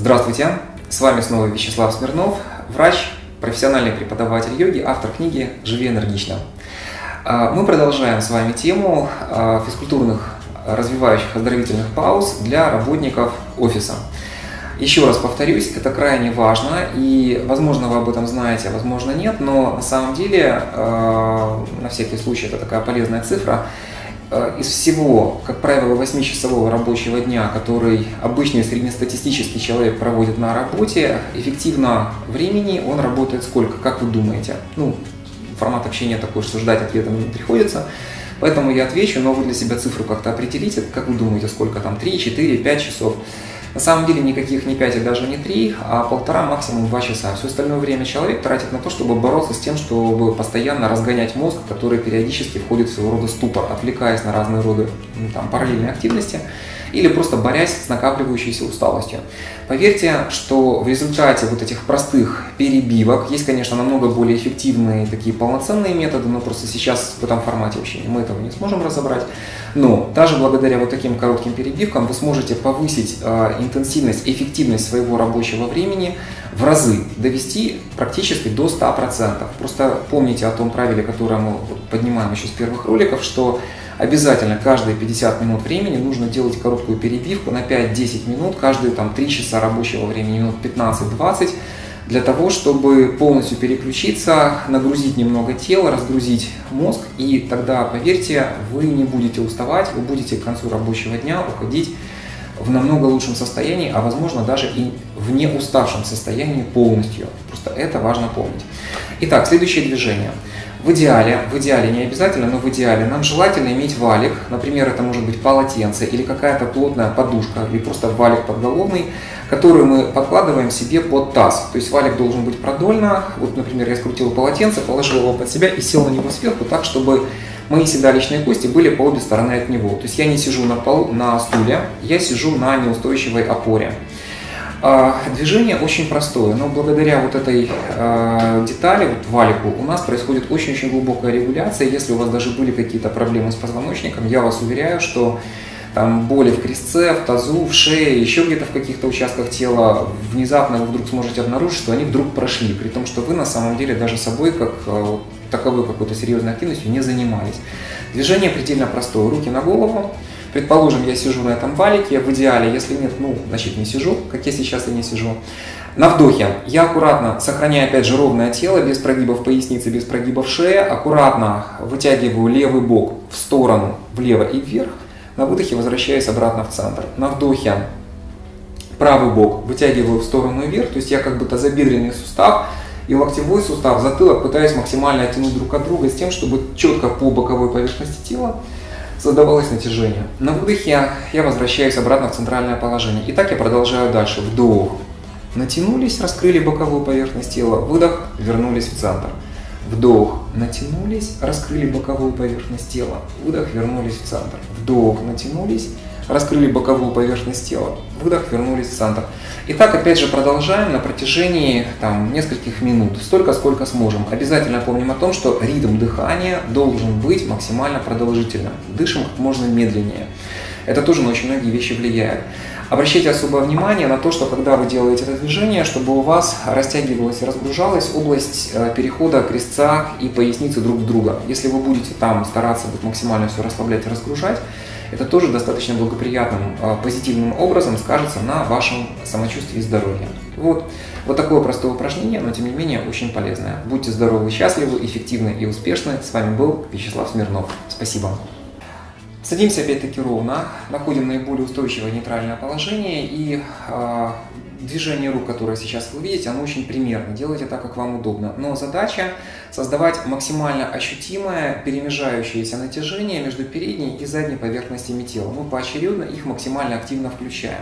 Здравствуйте, с вами снова Вячеслав Смирнов, врач, профессиональный преподаватель йоги, автор книги «Живи энергично». Мы продолжаем с вами тему физкультурных развивающих оздоровительных пауз для работников офиса. Еще раз повторюсь, это крайне важно, и, возможно, вы об этом знаете, а возможно нет, но на самом деле, на всякий случай, это такая полезная цифра. Из всего, как правило, 8-часового рабочего дня, который обычный среднестатистический человек проводит на работе, эффективно времени он работает сколько, как вы думаете? Формат общения такой, что ждать ответа не приходится, поэтому я отвечу, но вы для себя цифру как-то определите, как вы думаете, сколько там, 3, 4, 5 часов? На самом деле никаких не 5 и даже не 3, а 1,5, максимум 2 часа. Все остальное время человек тратит на то, чтобы бороться с тем, чтобы постоянно разгонять мозг, который периодически входит в своего рода ступор, отвлекаясь на разные роды параллельной активности или просто борясь с накапливающейся усталостью. Поверьте, что в результате вот этих простых перебивок есть, конечно, намного более эффективные такие полноценные методы, но просто сейчас в этом формате общения мы этого не сможем разобрать. Но даже благодаря вот таким коротким перебивкам вы сможете повысить интенсивность, эффективность своего рабочего времени в разы, довести практически до 100%. Просто помните о том правиле, которое мы поднимаем еще с первых роликов, что обязательно каждые 50 минут времени нужно делать короткую перебивку на 5-10 минут, каждые 3 часа рабочего времени, минут 15-20, для того, чтобы полностью переключиться, нагрузить немного тела, разгрузить мозг, и тогда, поверьте, вы не будете уставать, вы будете к концу рабочего дня уходить в намного лучшем состоянии, а возможно даже и в неуставшем состоянии полностью. Просто это важно помнить. Итак, следующее движение. В идеале не обязательно, но в идеале нам желательно иметь валик, например, это может быть полотенце или какая-то плотная подушка, или просто валик подголовный, который мы подкладываем себе под таз. То есть валик должен быть продольно. Вот, например, я скрутил полотенце, положил его под себя и сел на него сверху так, чтобы мои седалищные кости были по обе стороны от него. То есть я не сижу на полу, на стуле, я сижу на неустойчивой опоре. Движение очень простое, но благодаря вот этой детали, валику, у нас происходит очень-очень глубокая регуляция. Если у вас даже были какие-то проблемы с позвоночником, я вас уверяю, что боли в крестце, в тазу, в шее, еще где-то в каких-то участках тела, внезапно вы вдруг сможете обнаружить, что они вдруг прошли, при том, что вы на самом деле даже собой, как таковой какой-то серьезной активностью не занимались. Движение предельно простое. Руки на голову. Предположим, я сижу на этом валике, в идеале, если нет, значит не сижу, как я сейчас и не сижу. На вдохе я аккуратно, сохраняя опять же ровное тело, без прогибов поясницы, без прогибов шеи, аккуратно вытягиваю левый бок в сторону, влево и вверх. На выдохе возвращаюсь обратно в центр. На вдохе правый бок вытягиваю в сторону вверх, то есть я как бы тазобедренный сустав и локтевой сустав, затылок пытаюсь максимально оттянуть друг от друга с тем, чтобы четко по боковой поверхности тела создавалось натяжение. На выдохе я возвращаюсь обратно в центральное положение. И так я продолжаю дальше. Вдох. Натянулись, раскрыли боковую поверхность тела. Выдох, вернулись в центр. Вдох. Натянулись, раскрыли боковую поверхность тела. Выдох, вернулись в центр. Вдох. Натянулись, раскрыли боковую поверхность тела. Выдох, вернулись в центр. И так опять же продолжаем на протяжении нескольких минут, столько, сколько сможем. Обязательно помним о том, что ритм дыхания должен быть максимально продолжительным. Дышим как можно медленнее. Это тоже на очень многие вещи влияет. Обращайте особое внимание на то, что когда вы делаете это движение, чтобы у вас растягивалась и разгружалась область перехода крестца и поясницы друг в друга. Если вы будете стараться максимально все расслаблять и разгружать, это тоже достаточно благоприятным, позитивным образом скажется на вашем самочувствии и здоровье. Вот такое простое упражнение, но тем не менее очень полезное. Будьте здоровы, счастливы, эффективны и успешны. С вами был Вячеслав Смирнов. Спасибо. Садимся опять-таки ровно, находим наиболее устойчивое нейтральное положение, и движение рук, которое сейчас вы видите, оно очень примерно. Делайте так, как вам удобно. Но задача создавать максимально ощутимое перемежающееся натяжение между передней и задней поверхностями тела. Мы поочередно их максимально активно включаем.